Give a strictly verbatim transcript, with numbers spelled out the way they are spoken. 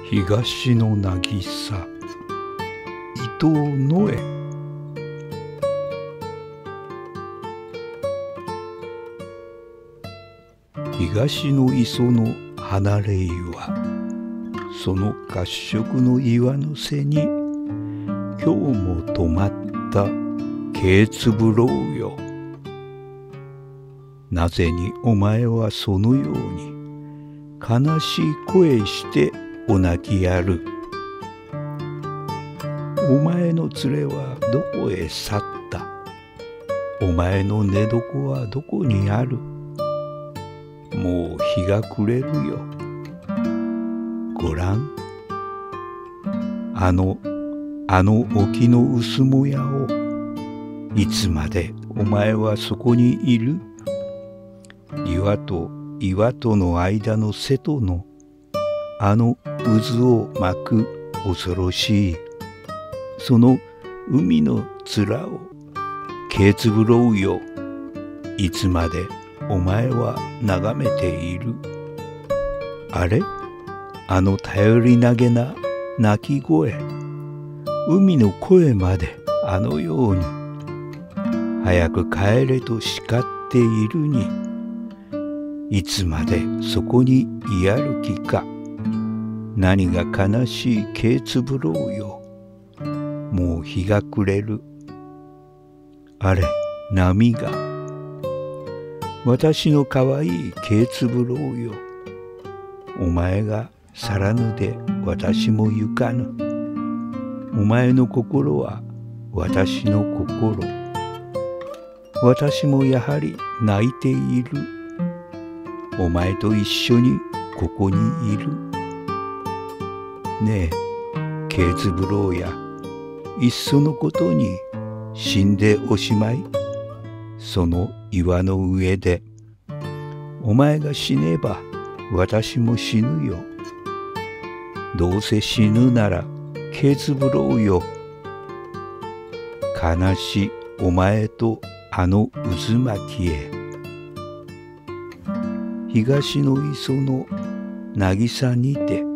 東の渚伊藤野枝。東の磯の離れ岩、その褐色の岩の背に今日も止まった軽粒ろうよ。なぜにお前はそのように悲しい声してお泣きやる。お前の連れはどこへ去った。お前の寝床はどこにある。もう日が暮れるよ。ごらん、あのあの沖の薄もやを。いつまでお前はそこにいる。岩と岩との間の瀬戸のあの渦を巻く恐ろしいその海の面を軽粒ろうよ。いつまでお前は眺めている。あれ、あの頼りなげな鳴き声、海の声まであのように早く帰れと叱っているに、いつまでそこにいやる気か。何が悲しい軽粒ろうよ。もう日が暮れる。あれ、波が。私のかわいい軽粒ろうよ。お前が去らぬで私も行かぬ。お前の心は私の心。私もやはり泣いている。お前と一緒にここにいる。ねえ、軽粒ろうや、いっそのことに死んでおしまい。その岩の上で。お前が死ねば私も死ぬよ。どうせ死ぬなら軽粒ろうよ。悲しいお前とあの渦巻きへ。東の磯の渚にて。